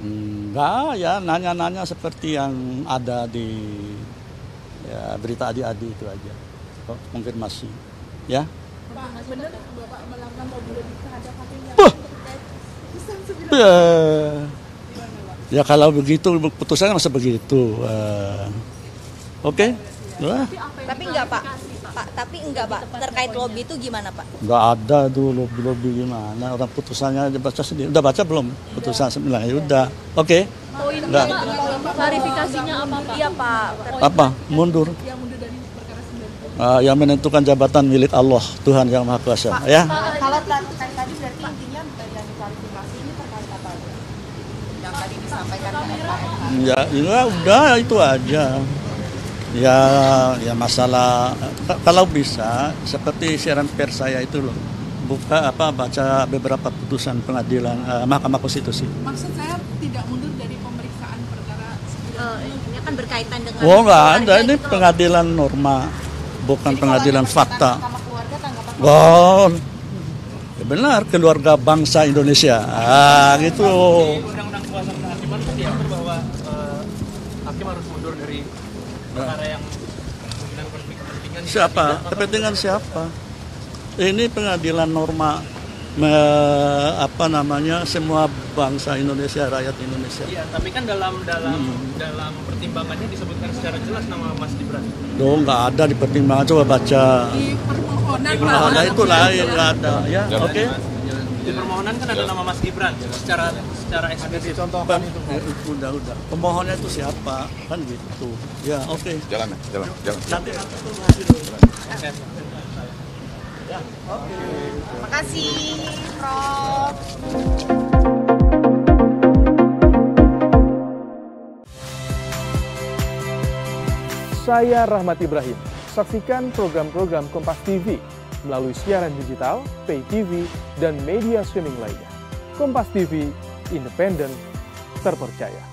Enggak, ya nanya-nanya seperti yang ada di ya, berita adik-adik itu aja. Konfirmasi, ya. Pak, benar Bapak melakukan lobby terhadap hakim yang terkait putusan 9. Ya kalau begitu putusannya masa begitu. Oke. Ya. Tapi enggak Pak, tapi enggak Pak, terkait lobby itu gimana Pak? Enggak ada tuh lobby gimana, orang putusannya baca sendiri. Udah baca belum putusan 9? Ya udah. Oke. Enggak. Klarifikasinya apa Pak? Iya Pak. Apa? Mundur. Yang mundur dari perkara 9. Yang menentukan jabatan milik Allah, Tuhan yang Maha Kuasa. Pak, Ya. kalau terkait tadi berarti intinya yang klarifikasi ini terkait apa? Yang tadi disampaikan ke FKM. Ya, udah itu aja. Ya masalah kalau bisa seperti siaran pers saya itu loh. Baca beberapa putusan pengadilan Mahkamah Konstitusi. Maksud saya tidak mundur dari pemeriksaan perkara 9. Ini kan berkaitan dengan Nggak ada, ini pengadilan norma, bukan pengadilan fakta. Oh, ya benar, keluarga bangsa Indonesia. Gitu. Undang-undang kuasa kehakiman kan diatur bahwa hakim harus mundur dari perkara yang kemungkinan konflik kepentingan. Siapa? Kepentingan siapa? Ini pengadilan norma semua bangsa Indonesia, rakyat Indonesia. Iya, tapi kan dalam pertimbangannya disebutkan secara jelas nama Mas Gibran. Nggak ada di pertimbangan, coba baca. Di permohonan Ada itu lain, nggak ada. Ya, oke. Di permohonan kan ada nama Mas Gibran secara eksplisit. Contohkan itu. Udah. Pemohonnya itu siapa? Kan gitu. Ya, oke. Jalan. Nanti konfirmasi dulu. Ya, oke. Makasih Prof. Saya Rahmat Ibrahim. Saksikan program-program Kompas TV melalui siaran digital, pay TV, dan media streaming lainnya. Kompas TV, independen, terpercaya.